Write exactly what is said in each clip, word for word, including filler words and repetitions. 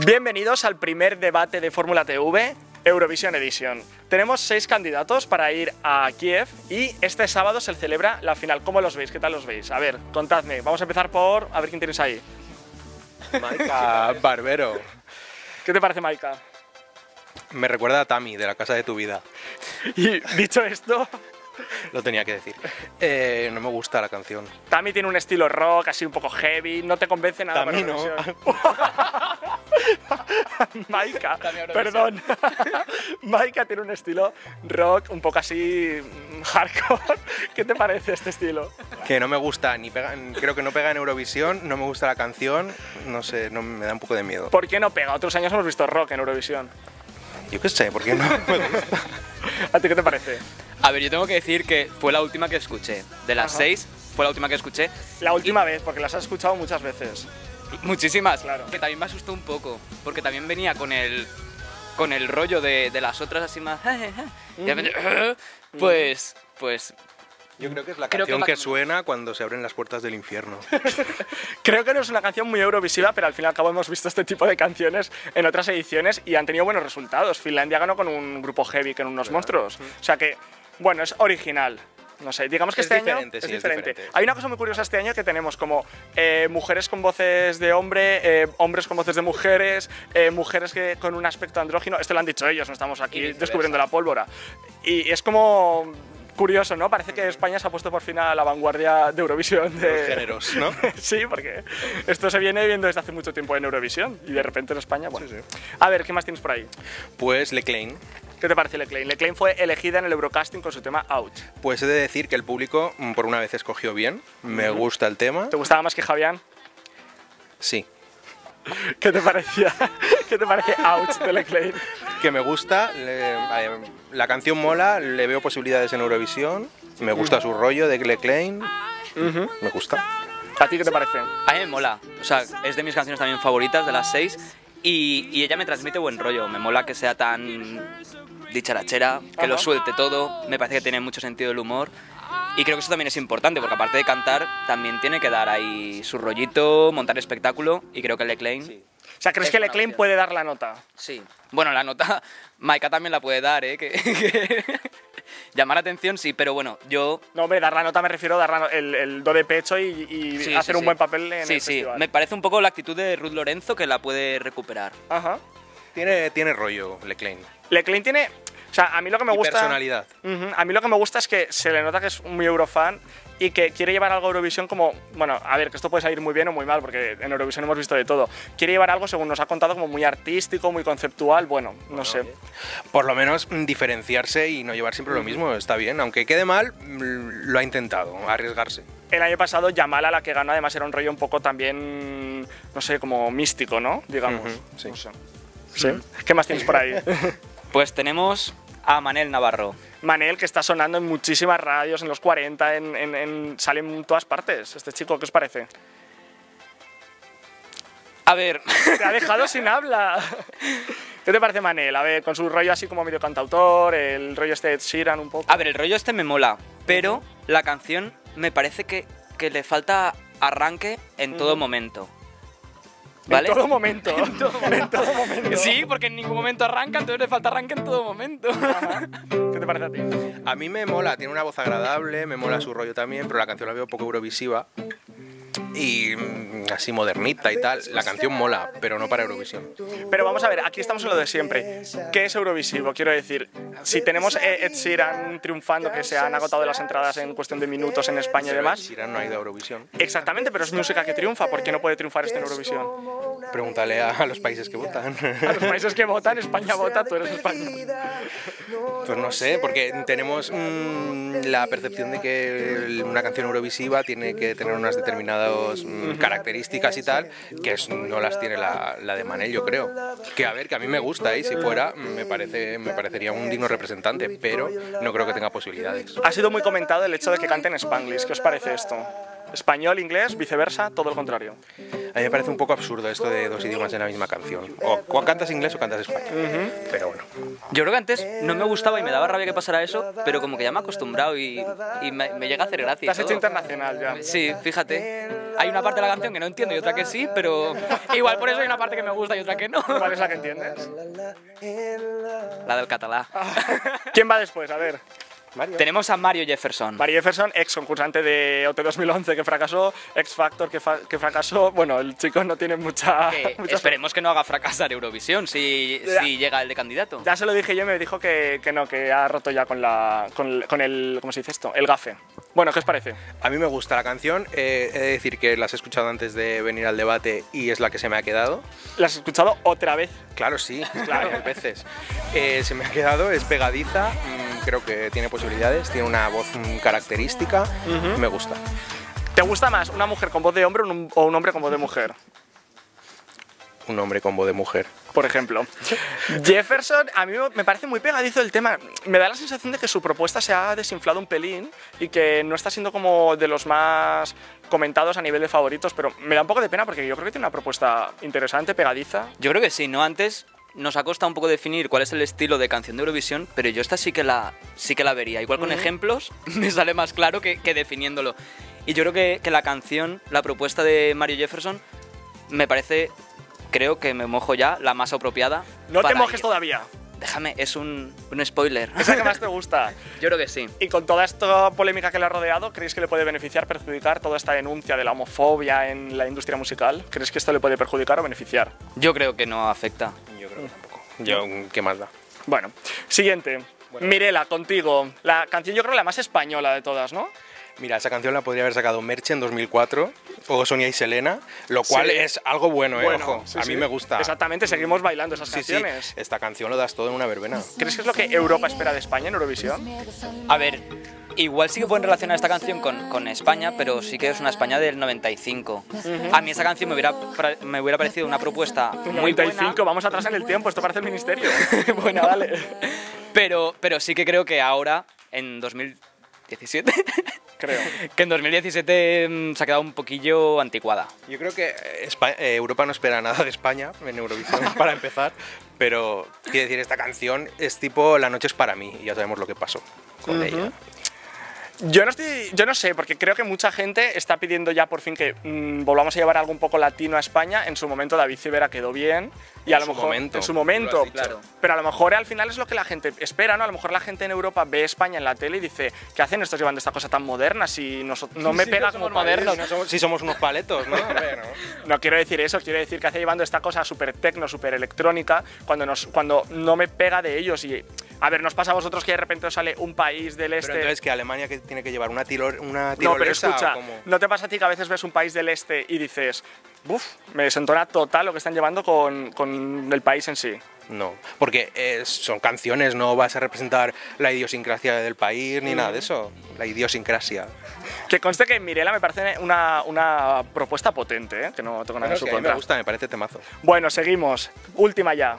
Bienvenidos al primer debate de Fórmula T V, Eurovisión Edition. Tenemos seis candidatos para ir a Kiev y este sábado se celebra la final. ¿Cómo los veis? ¿Qué tal los veis? A ver, contadme. Vamos a empezar por... a ver quién tenéis ahí. Maika Barbero. ¿Qué te parece, Maika? Me recuerda a Tami, de La Casa de tu Vida. Y dicho esto... Lo tenía que decir. Eh, no me gusta la canción. Tami tiene un estilo rock, así un poco heavy, no te convence nada. Tami no. Maika, perdón. Maika tiene un estilo rock un poco así hardcore. ¿Qué te parece este estilo? Que no me gusta, ni pega, creo que no pega en Eurovisión, no me gusta la canción, no sé, no, me da un poco de miedo. ¿Por qué no pega? Otros años hemos visto rock en Eurovisión. Yo qué sé, ¿por qué no me gusta? ¿A ti qué te parece? A ver, yo tengo que decir que fue la última que escuché. De las Ajá. seis, fue la última que escuché. La última vez, porque las has escuchado muchas veces. Muchísimas, Claro. que también me asustó un poco, porque también venía con el, con el rollo de, de las otras así más... Y de repente, pues, pues... Yo creo que es la Creo que canción es la que, que- suena cuando se abren las puertas del infierno. Creo que no es una canción muy eurovisiva, pero al fin y al cabo hemos visto este tipo de canciones en otras ediciones y han tenido buenos resultados. Finlandia ganó con un grupo heavy, con unos monstruos. O sea que, bueno, es original. No sé, digamos que Es este año diferente, es sí, es diferente. diferente. Hay una cosa muy curiosa este año que tenemos como eh, mujeres con voces de hombre, eh, hombres con voces de mujeres, eh, mujeres que, con un aspecto andrógino. Esto lo han dicho ellos, no estamos aquí viceversa. descubriendo la pólvora. Y es como... curioso, ¿no? Parece que España se ha puesto por fin a la vanguardia de Eurovisión. De... Los géneros, ¿no? Sí, porque esto se viene viendo desde hace mucho tiempo en Eurovisión y de repente en España, bueno. Sí, sí. A ver, ¿qué más tienes por ahí? Pues Leclain. ¿Qué te parece Leclain? Leclain fue elegida en el Eurocasting con su tema Ouch. Pues he de decir que el público, mm, por una vez, escogió bien. Me gusta el tema. ¿Te gustaba más que Javián? Sí. ¿Qué te parecía? ¿Qué te parece Ouch de Leclain? Que me gusta, le- eh, la canción mola, le veo posibilidades en Eurovisión, me gusta su rollo de Leclain, me gusta. ¿A ti qué te parece? A mí me mola, o sea, es de mis canciones también favoritas, de las seis, y, y ella me transmite buen rollo, me mola que sea tan dicharachera, que Ajá. lo suelte todo, me parece que tiene mucho sentido el humor, y creo que eso también es importante, porque aparte de cantar, también tiene que dar ahí su rollito, montar espectáculo, y creo que Leclain... O sea, ¿crees Es que una Leclain opción. puede dar la nota? Sí. Bueno, la nota, Maika también la puede dar, ¿eh? Que, que- llamar la atención, sí, pero bueno, yo... No, hombre, dar la nota me refiero a dar la no- el, el do de pecho y, y Sí, hacer sí, un sí. buen papel en Sí, el sí, festival. me parece un poco la actitud de Ruth Lorenzo que la puede recuperar. Ajá. Tiene, tiene rollo Leclain. Leclain tiene... O sea, a mí lo que me Y gusta... personalidad. Ujú, a mí lo que me gusta es que se le nota que es muy eurofan y que quiere llevar algo a Eurovisión como... Bueno, a ver, que esto puede salir muy bien o muy mal, porque en Eurovisión hemos visto de todo. Quiere llevar algo, según nos ha contado, como muy artístico, muy conceptual, bueno, no sé. Por lo menos mm, diferenciarse y no llevar siempre lo mismo, está bien. Aunque quede mal, mm, lo ha intentado, arriesgarse. El año pasado, Yamala, la que ganó, además era un rollo un poco también, no sé, como místico, ¿no? Digamos. Ujú, sí. No sé. ¿Sí? ¿Qué más tienes por ahí? Pues tenemos a Manel Navarro. Manel, que está sonando en muchísimas radios, en los cuarenta, en, en- en- sale en todas partes. Este chico, ¿qué os parece? A ver, Te ha dejado sin habla. ¿Qué te parece Manel? A ver, con su rollo así como medio cantautor, el rollo este de Ed Sheeran un poco. a ver, el rollo este me mola, pero la canción me parece que, que le falta arranque en todo momento. ¿Vale? En todo momento. En todo momento. Sí, porque en ningún momento arranca, entonces le falta arranque en todo momento. Ajá. ¿Qué te parece a ti? A mí me mola, tiene una voz agradable, me mola su rollo también, pero la canción la veo poco eurovisiva y mm, así modernita y tal. La canción mola, pero no para Eurovisión. Pero vamos a ver, aquí estamos en lo de siempre. ¿Qué es Eurovisivo? Quiero decir, si tenemos Ed Sheeran triunfando, que se han agotado las entradas en cuestión de minutos en España y demás. Sheeran no ha ido a Eurovisión. Exactamente, pero es música que triunfa. ¿Por qué no puede triunfar este en Eurovisión? Pregúntale a, a los países que votan. A los países que votan, España vota, tú eres español. Pues no sé, porque tenemos mm, la percepción de que el- una canción eurovisiva tiene que tener unas determinadas mm, características y tal, que es- no las tiene la, la de Manel, yo creo. Que a ver, que a mí me gusta y si fuera mm, me, parece, me parecería un digno representante, pero no creo que tenga posibilidades. Ha sido muy comentado el hecho de que canten Spanglish. ¿Qué os parece esto? Español, inglés, viceversa, todo lo contrario. A mí me parece un poco absurdo esto de dos idiomas en la misma canción. O, o cantas inglés o cantas español. Pero bueno. Yo creo que antes no me gustaba y me daba rabia que pasara eso, pero como que ya me he acostumbrado y, y me, me llega a hacer gracia. Te has y hecho todo. internacional ya. Sí, fíjate. hay una parte de la canción que no entiendo y otra que sí, pero igual por eso hay una parte que me gusta y otra que no. ¿Cuál es la que entiendes? La del catalá. ¿Quién va después? A ver. Mario. Tenemos a Mario Jefferson. Mario Jefferson, ex concursante de O T dos mil once que fracasó, X Factor que, fa que fracasó. Bueno, el chico no tiene mucha... Que mucha esperemos que no haga fracasar Eurovisión si, Ya. si llega el de candidato. Ya se lo dije yo y me dijo que, que no, que ha roto ya con, la, con, con el... ¿Cómo se dice esto? El gafe. Bueno, ¿qué os parece? A mí me gusta la canción, eh, he de decir que las he escuchado antes de venir al debate y es la que se me ha quedado. ¿La has escuchado otra vez? Claro, sí, Claro. varias veces. Eh, se me ha quedado, es pegadiza, mmm, creo que tiene posibilidades, tiene una voz mm, característica, Ujú. me gusta. ¿Te gusta más una mujer con voz de hombre o un, o un hombre con voz de mujer? Un hombre con voz de mujer. Por ejemplo. Jefferson, a mí me parece muy pegadizo el tema. Me da la sensación de que su propuesta se ha desinflado un pelín y que no está siendo como de los más comentados a nivel de favoritos, pero me da un poco de pena porque yo creo que tiene una propuesta interesante, pegadiza. Yo creo que sí, ¿no? Antes nos ha costado un poco definir cuál es el estilo de canción de Eurovisión, pero yo esta sí que la, sí que la vería. Igual con Ujú. ejemplos me sale más claro que, que definiéndolo. Y yo creo que, que la canción, la propuesta de Mario Jefferson, me parece, creo que me mojo ya, la más apropiada. No te para mojes ir. todavía. Déjame, es un, un spoiler. Esa que más te gusta. Yo creo que sí. Y con toda esta polémica que le ha rodeado, ¿creéis que le puede beneficiar, perjudicar toda esta denuncia de la homofobia en la industria musical? ¿Crees que esto le puede perjudicar o beneficiar? Yo creo que no afecta. Yo creo que tampoco. Yo, ¿qué más da? Bueno, siguiente. Mirela, contigo. La canción yo creo la más española de todas, ¿no? Mira, esa canción la podría haber sacado Merche en dos mil cuatro o Sonia y Selena, lo cual Sí. es algo bueno, ¿eh? Bueno, Ojo, sí, a sí. mí me gusta. Exactamente, seguimos bailando esas Sí, sí, canciones. esta canción lo das todo en una verbena. ¿Crees que es lo que Europa espera de España en Eurovisión? A ver, igual sí que pueden relacionar esta canción con, con España, pero sí que es una España del noventa y cinco. A mí esta canción me hubiera, pra- me hubiera parecido una propuesta muy noventa y cinco, buena, vamos atrás en el tiempo, esto parece el ministerio. Bueno, dale. pero, pero sí que creo que ahora, en dos mil diecisiete, Creo. que en dos mil diecisiete mm, se ha quedado un poquillo anticuada. Yo creo que Espa- eh, Europa no espera nada de España en Eurovisión, para empezar, pero quiero decir, esta canción es tipo La noche es para mí, y ya sabemos lo que pasó con ella. Yo no, estoy, yo no sé, porque creo que mucha gente está pidiendo ya por fin que mm, volvamos a llevar algo un poco latino a España. En su momento David Civera quedó bien y a En lo su mejor momento, en su lo momento, has dicho. Claro. pero a lo mejor al final es lo que la gente espera, ¿no? A lo mejor la gente en Europa ve España en la tele y dice, ¿qué hacen estos llevando esta cosa tan moderna si no, so- no me Sí, pega no como somos país? modernos. No somos- si somos unos paletos, ¿no? Hombre, ¿no? No quiero decir eso, quiero decir que hace llevando esta cosa súper tecno, súper electrónica, cuando, nos, cuando no me pega de ellos. Y, a ver, ¿nos pasa a vosotros que de repente os sale un país del este? Pero entonces que Alemania que tiene que llevar una, tiror, una No, pero tirolesa escucha, o cómo? ¿no te pasa a ti que a veces ves un país del este y dices, uff, me desentona total lo que están llevando con, con el país en sí? No, porque eh, son canciones, no vas a representar la idiosincrasia del país ni nada de eso. La idiosincrasia. Que conste que Mirela me parece una, una propuesta potente, ¿eh? Que no tengo nada en Bueno, su que a mí contra. me gusta, me parece temazo. Bueno, seguimos. Última ya.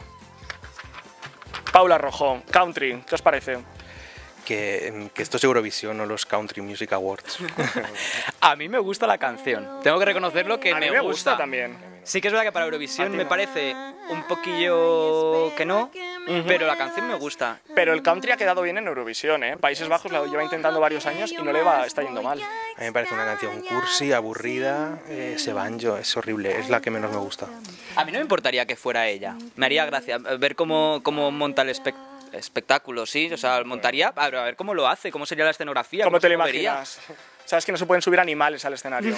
Paula Rojo, Country, ¿qué os parece? Que, que esto es Eurovisión, no los Country Music Awards. A mí me gusta la canción. Tengo que reconocerlo que A mí me, me gusta también. Sí que es verdad que para Eurovisión me parece un poquillo que no, pero la canción me gusta. Pero el country ha quedado bien en Eurovisión, ¿eh? Países Bajos lo lleva intentando varios años y no le va, está yendo mal. A mí me parece una canción cursi, aburrida, eh, ese banjo, es horrible, es la que menos me gusta. A mí no me importaría que fuera ella. Me haría gracia ver cómo, cómo monta el espect- espectáculo, ¿sí? O sea, montaría, a ver cómo lo hace, cómo sería la escenografía. ¿Cómo te se lo movería. imaginas? Sabes que no se pueden subir animales al escenario.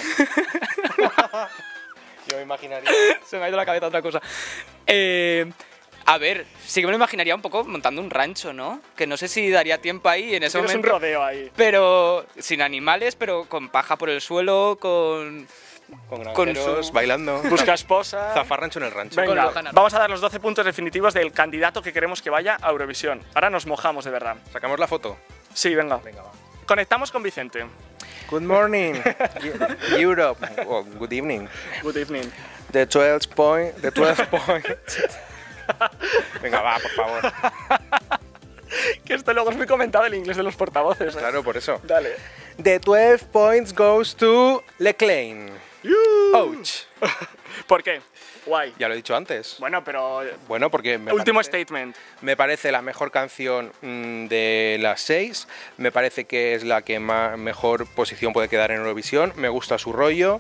Yo me imaginaría. Se me ha ido la cabeza otra cosa. Eh, a ver, sí que me lo imaginaría un poco montando un rancho, ¿no? Que no sé si daría tiempo ahí en ese Tienes un momento. rodeo ahí. Pero sin animales, pero con paja por el suelo, con... Con Con granjeros, su- bailando. Busca esposa. Zafarrancho en el rancho. Con Venga, los ganados. vamos a dar los doce puntos definitivos del candidato que queremos que vaya a Eurovisión. Ahora nos mojamos de verdad. ¿Sacamos la foto? Sí, venga. Venga, va. Conectamos con Vicente. Good morning, Europe. Oh, good evening. Good evening. The twelve point, the twelve point. Venga, va, por favor. Que esto luego es muy comentado el inglés de los portavoces. ¿eh? Claro, por eso. Dale. The twelve points goes to Leclain. Ouch. ¿Por qué? Guay. Ya lo he dicho antes. Bueno, pero... Bueno, porque me Último parece, statement. me parece la mejor canción mm, de las seis. Me parece que es la que ma- mejor posición puede quedar en Eurovisión. Me gusta su rollo.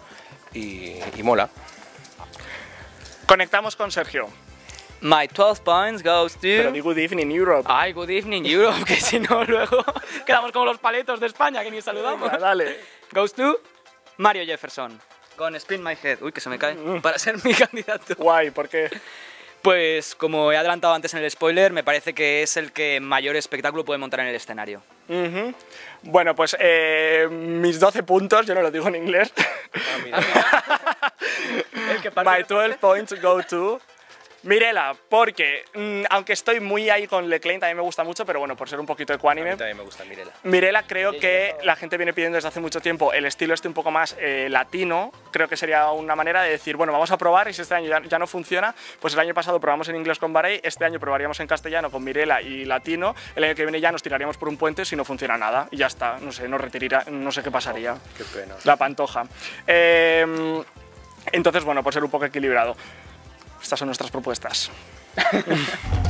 y, y mola. Conectamos con Sergio. My twelve points goes to... Pero di good evening, Europe. Ay, good evening, Europe, que si no luego quedamos como los paletos de España, que ni saludamos. Venga, dale. Goes to Mario Jefferson, con Spin My Head. Uy, que se me cae. Para ser mi candidato. Guay, ¿por qué? Pues como he adelantado antes en el spoiler, me parece que es el que mayor espectáculo puede montar en el escenario. Uh-huh. Bueno, pues eh, mis doce puntos, yo no lo digo en inglés. Ah, mira. El que parte My de- twelve points go to Mirela, porque mm, aunque estoy muy ahí con Leclerc, también me gusta mucho, pero bueno, por ser un poquito A mí ecuánime. también me gusta Mirela. Mirela, creo que la gente viene pidiendo desde hace mucho tiempo el estilo este un poco más eh, latino. Creo que sería una manera de decir, bueno, vamos a probar y si este año ya, ya no funciona, pues el año pasado probamos en inglés con Barey, este año probaríamos en castellano con Mirela y latino, el año que viene ya nos tiraríamos por un puente si no funciona nada y ya está, no sé, nos retiraría, no sé qué pasaría. Qué pena. La pantoja. Eh, entonces, bueno, por ser un poco equilibrado. Estas son nuestras propuestas.